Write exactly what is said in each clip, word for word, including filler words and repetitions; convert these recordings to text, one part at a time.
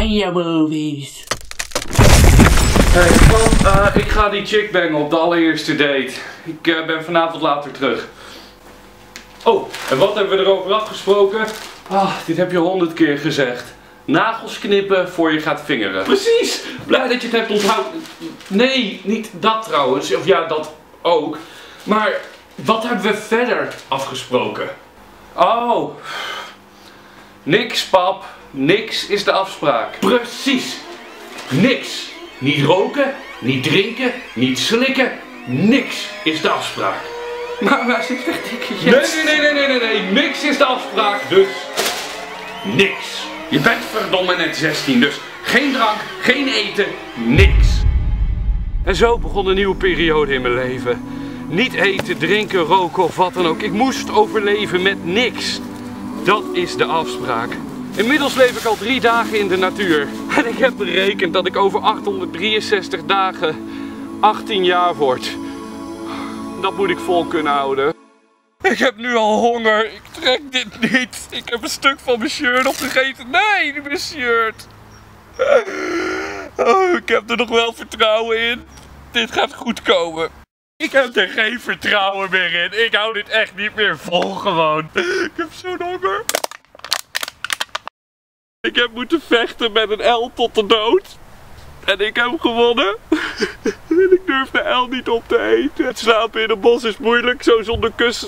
Banja movies. Hey pap, uh, ik ga die chick bangen op de allereerste date. Ik uh, ben vanavond later terug. Oh, en wat hebben we erover afgesproken? Ah, dit heb je honderd keer gezegd. Nagels knippen voor je gaat vingeren. Precies! Blij dat je het hebt onthouden. Nee, niet dat trouwens. Of ja, dat ook. Maar wat hebben we verder afgesproken? Oh. Niks, pap. Niks is de afspraak. Precies. Niks. Niet roken, niet drinken, niet slikken. Niks is de afspraak. Maar waar zit echt dikke Nee, nee, nee, nee, nee, nee. Niks is de afspraak, dus niks. Je bent verdomme net zestien, dus geen drank, geen eten, niks. En zo begon een nieuwe periode in mijn leven. Niet eten, drinken, roken of wat dan ook. Ik moest overleven met niks. Dat is de afspraak. Inmiddels leef ik al drie dagen in de natuur. En ik heb berekend dat ik over achthonderddrieënzestig dagen achttien jaar word. Dat moet ik vol kunnen houden. Ik heb nu al honger. Ik trek dit niet. Ik heb een stuk van mijn shirt opgegeten. Nee, mijn shirt. Oh, ik heb er nog wel vertrouwen in. Dit gaat goed komen. Ik heb er geen vertrouwen meer in. Ik hou dit echt niet meer vol gewoon. Ik heb zo'n honger. Ik heb moeten vechten met een L tot de dood. En ik heb gewonnen. En ik durf de L niet op te eten. Het slapen in een bos is moeilijk, zo zonder kussen.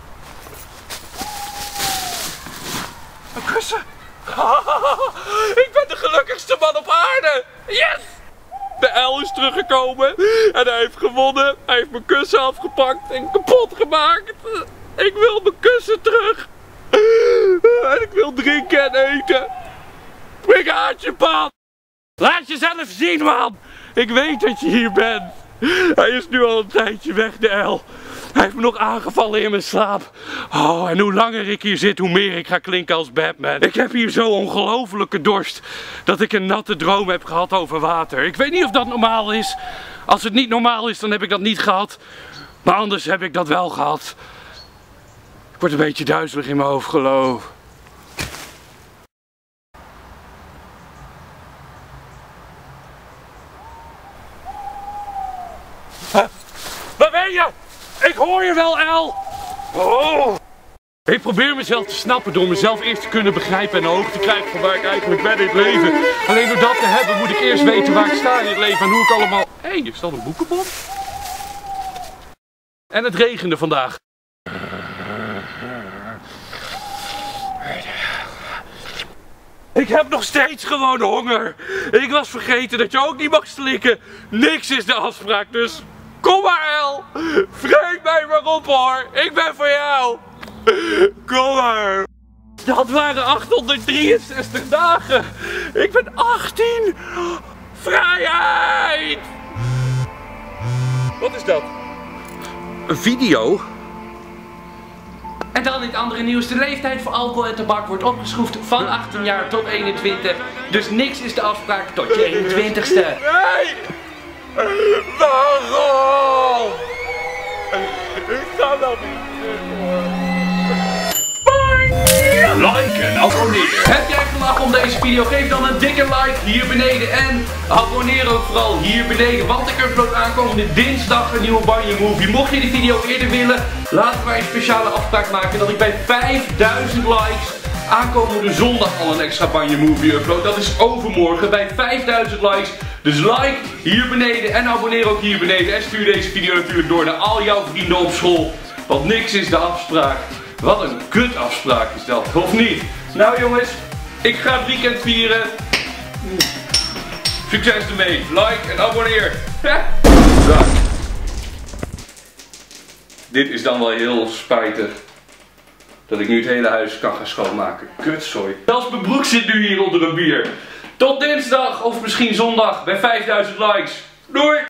Een kussen? Ik ben de gelukkigste man op aarde. Yes! De L is teruggekomen. En hij heeft gewonnen. Hij heeft mijn kussen afgepakt en kapot gemaakt. Ik wil mijn kussen terug. En ik wil drinken en eten. Ik haat je, pap. Laat jezelf zien, man. Ik weet dat je hier bent. Hij is nu al een tijdje weg, de L. Hij heeft me nog aangevallen in mijn slaap. Oh, en hoe langer ik hier zit, hoe meer ik ga klinken als Batman. Ik heb hier zo ongelofelijke dorst dat ik een natte droom heb gehad over water. Ik weet niet of dat normaal is. Als het niet normaal is, dan heb ik dat niet gehad. Maar anders heb ik dat wel gehad. Ik word een beetje duizelig in mijn hoofd, geloof. Huh? Waar ben je? Ik hoor je wel, El! Oh. Ik probeer mezelf te snappen door mezelf eerst te kunnen begrijpen en een oog te krijgen van waar ik eigenlijk ben in het leven. Alleen door dat te hebben moet ik eerst weten waar ik sta in het leven en hoe ik allemaal... Hé, hey, hier staat een boekenbon. En het regende vandaag. Ik heb nog steeds gewoon honger. Ik was vergeten dat je ook niet mag slikken. Niks is de afspraak, dus kom maar, El. Vreet mij maar op, hoor. Ik ben voor jou. Kom maar. Dat waren achthonderddrieënzestig dagen. Ik ben achttien. Vrijheid. Wat is dat? Een video? En dan in het andere nieuws, de leeftijd voor alcohol en tabak wordt opgeschroefd van achttien jaar tot eenentwintig. Dus niks is de afspraak tot je eenentwintigste. Nee! Waarom? Ik ga dat niet. Like en abonneer. Heb jij gelachen om deze video? Geef dan een dikke like hier beneden. En abonneer ook vooral hier beneden. Want ik upload aankomende dinsdag een nieuwe Banja Movie. Mocht je die video eerder willen, laten wij een speciale afspraak maken dat ik bij vijfduizend likes aankomende zondag al een extra Banja Movie upload. Dat is overmorgen bij vijfduizend likes. Dus like hier beneden en abonneer ook hier beneden. En stuur deze video natuurlijk door naar al jouw vrienden op school. Want niks is de afspraak. Wat een kut afspraak is dat, of niet? Nou jongens, ik ga het weekend vieren. Succes ermee. Like en abonneer. Dag. Dit is dan wel heel spijtig. Dat ik nu het hele huis kan gaan schoonmaken. Kutzooi. Zelfs mijn broek zit nu hier onder een bier. Tot dinsdag of misschien zondag bij vijfduizend likes. Doei!